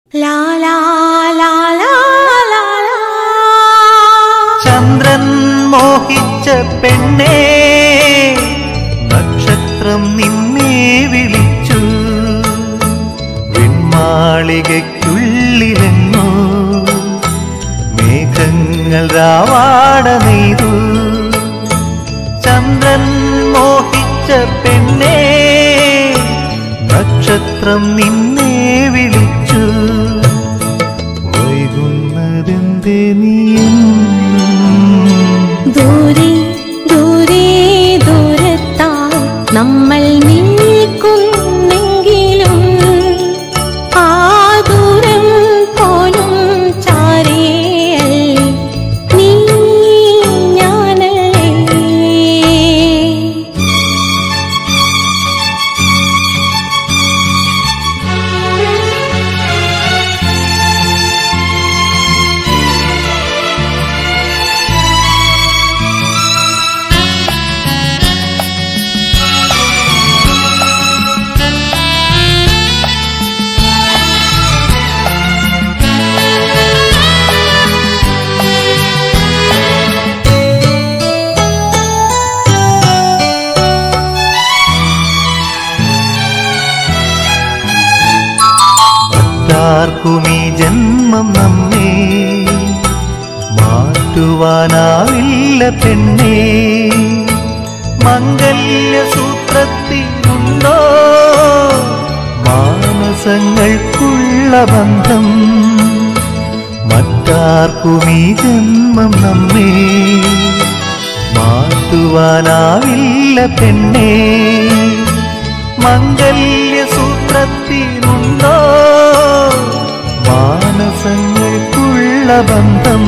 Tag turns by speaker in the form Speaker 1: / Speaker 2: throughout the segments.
Speaker 1: ചന്ദ്രൻ മോഹിച്ച പെണ്ണേ, നക്ഷത്രം നിന്നെ വിളിച്ചു. വെൺമാളികയ്ക്കുള്ളിലെങ്ങോ മേഘങ്ങൾ രാവാട നെയ്തു. ചന്ദ്രൻ മോഹിച്ച പെണ്ണേ, നക്ഷത്രം നിന്നെ വിളിച്ചു. വൈകുന്നതെന്തേ നീയും
Speaker 2: ദൂരെ ദൂരെ ദൂരത്തായി നമ്മൾ നിൽക്കുന്നെങ്കിലും ആ ദൂരം പോലും ചാരയല്ലേ നീ ഞാനല്ലേ.
Speaker 1: ആർക്കുമീ ജന്മം നമ്മെ മാറ്റുവാനാവില്ല പെണ്ണേ. മംഗല്യസൂത്രത്തിനുണ്ടോ മാനസങ്ങൾക്കുള്ള ബന്ധം? മറ്റാർക്കുമീ ജന്മം നമ്മെ മാറ്റുവാനാവില്ല പെണ്ണേ. മംഗല്യസൂത്രത്തിനുണ്ടോ മാനസങ്ങൾക്കുള്ള ബന്ധം?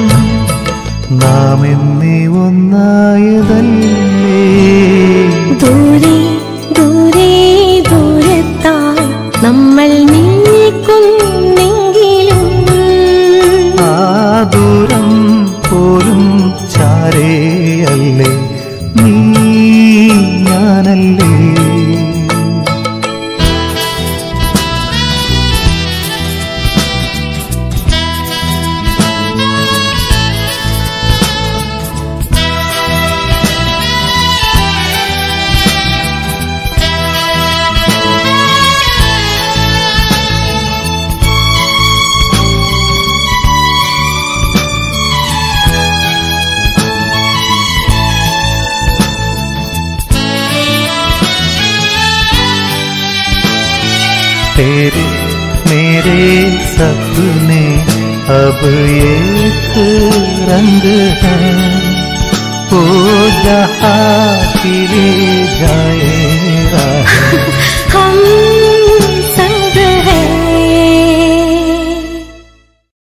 Speaker 1: നാം എന്നേ ഒന്നായതല്ലേ.
Speaker 2: ദൂരെ ദൂരെ ദൂരത്തായി നമ്മൾ നിൽക്കുന്നെങ്കിലും
Speaker 1: ആ ദൂരം പോലും ചാരയല്ലേ നീ ഞാനല്ലേ. तेरे मेरे सपने अब एक रंग है, वो जहाँ फिरे जाए